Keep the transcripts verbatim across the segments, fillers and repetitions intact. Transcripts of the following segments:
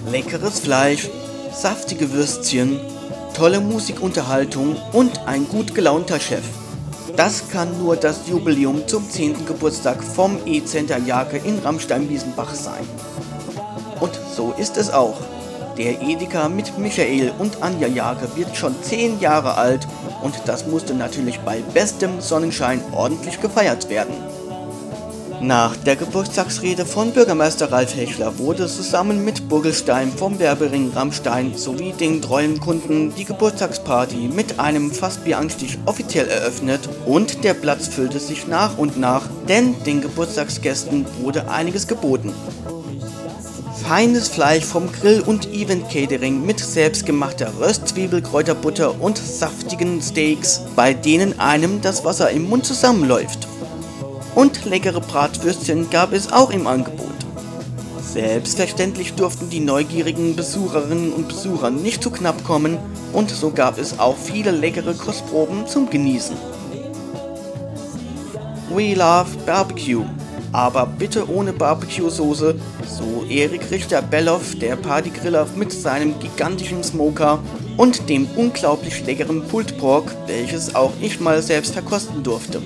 leckeres Fleisch, saftige Würstchen, tolle Musikunterhaltung und ein gut gelaunter Chef. Das kann nur das Jubiläum zum zehnten Geburtstag vom E-Center Jake in Ramstein-Wiesenbach sein. Und so ist es auch. Der Edeka mit Michael und Anja Jake wird schon zehn Jahre alt und das musste natürlich bei bestem Sonnenschein ordentlich gefeiert werden. Nach der Geburtstagsrede von Bürgermeister Ralf Hechler wurde zusammen mit Burgelstein vom Werbering Ramstein sowie den treuen Kunden die Geburtstagsparty mit einem Fassbieranstich offiziell eröffnet und der Platz füllte sich nach und nach, denn den Geburtstagsgästen wurde einiges geboten. Feines Fleisch vom Grill und Event Catering mit selbstgemachter Röstzwiebel, Kräuterbutter und saftigen Steaks, bei denen einem das Wasser im Mund zusammenläuft. Und leckere Bratwürstchen gab es auch im Angebot. Selbstverständlich durften die neugierigen Besucherinnen und Besucher nicht zu knapp kommen und so gab es auch viele leckere Kostproben zum Genießen. We love Barbecue, aber bitte ohne Barbecue-Soße, so Erik Richter-Belloff, der Partygriller mit seinem gigantischen Smoker und dem unglaublich leckeren Pulled Pork, welches auch ich mal selbst verkosten durfte.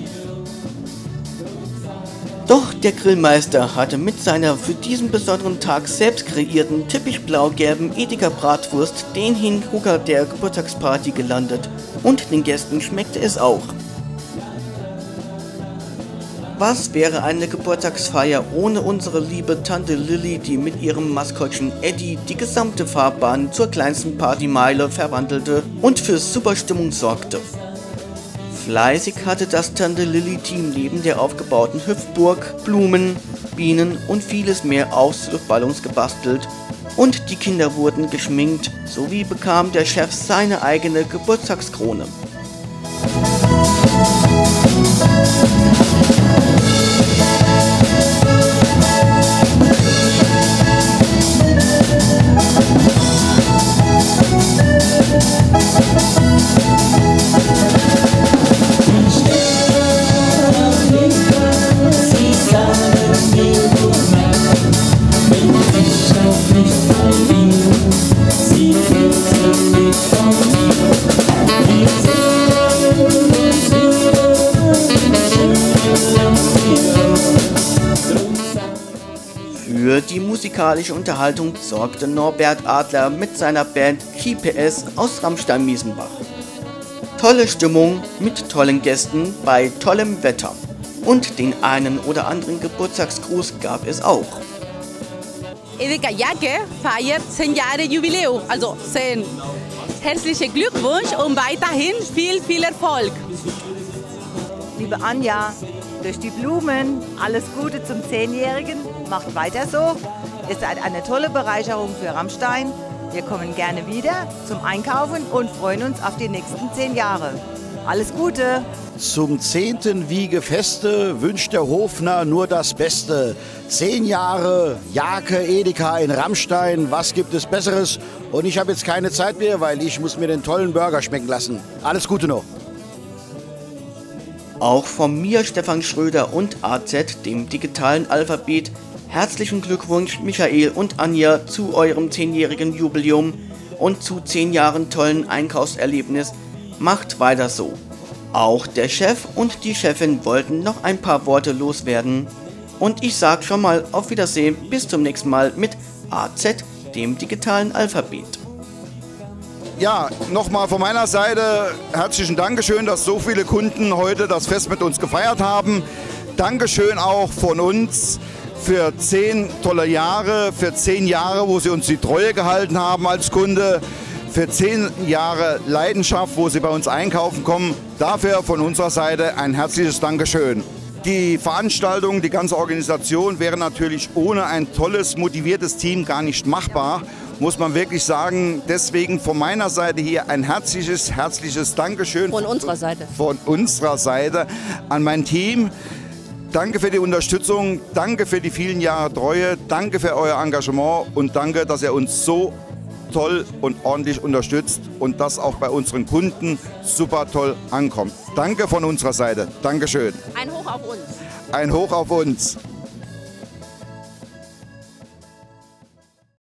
Doch der Grillmeister hatte mit seiner für diesen besonderen Tag selbst kreierten typisch blau-gelben Edeka Bratwurst den Hingucker der Geburtstagsparty gelandet und den Gästen schmeckte es auch. Was wäre eine Geburtstagsfeier ohne unsere liebe Tante Lilly, die mit ihrem Maskottchen Eddie die gesamte Fahrbahn zur kleinsten Partymeile verwandelte und für super Stimmung sorgte. Fleißig hatte das Tante Lilly-Team neben der aufgebauten Hüpfburg Blumen, Bienen und vieles mehr aus Luftballons gebastelt und die Kinder wurden geschminkt, sowie bekam der Chef seine eigene Geburtstagskrone. Für die musikalische Unterhaltung sorgte Norbert Adler mit seiner Band G P S aus Ramstein-Wiesenbach. Tolle Stimmung mit tollen Gästen bei tollem Wetter. Und den einen oder anderen Geburtstagsgruß gab es auch. Edeka Jake feiert zehn Jahre Jubiläum, also zehn. Herzlichen Glückwunsch und weiterhin viel, viel Erfolg. Liebe Anja, durch die Blumen, alles Gute zum Zehnjährigen, macht weiter so. Ihr seid eine tolle Bereicherung für Ramstein. Wir kommen gerne wieder zum Einkaufen und freuen uns auf die nächsten zehn Jahre. Alles Gute! Zum zehnten Wiegefeste wünscht der Hofner nur das Beste. Zehn Jahre Jake Edeka in Ramstein, was gibt es Besseres? Und ich habe jetzt keine Zeit mehr, weil ich muss mir den tollen Burger schmecken lassen. Alles Gute noch! Auch von mir, Stefan Schröder und A Z, dem digitalen Alphabet, herzlichen Glückwunsch Michael und Anja zu eurem zehnjährigen Jubiläum und zu zehn Jahren tollen Einkaufserlebnis. Macht weiter so. Auch der Chef und die Chefin wollten noch ein paar Worte loswerden. Und ich sag schon mal auf Wiedersehen, bis zum nächsten Mal mit A Z, dem digitalen Alphabet. Ja, nochmal von meiner Seite herzlichen Dankeschön, dass so viele Kunden heute das Fest mit uns gefeiert haben. Dankeschön auch von uns für zehn tolle Jahre, für zehn Jahre, wo Sie uns die Treue gehalten haben als Kunde, für zehn Jahre Leidenschaft, wo Sie bei uns einkaufen kommen. Dafür von unserer Seite ein herzliches Dankeschön. Die Veranstaltung, die ganze Organisation wäre natürlich ohne ein tolles, motiviertes Team gar nicht machbar, muss man wirklich sagen. Deswegen von meiner Seite hier ein herzliches, herzliches Dankeschön. Von unserer Seite. Von unserer Seite an mein Team. Danke für die Unterstützung, danke für die vielen Jahre Treue, danke für euer Engagement und danke, dass ihr uns so toll und ordentlich unterstützt und das auch bei unseren Kunden super toll ankommt. Danke von unserer Seite. Dankeschön. Ein Hoch auf uns. Ein Hoch auf uns.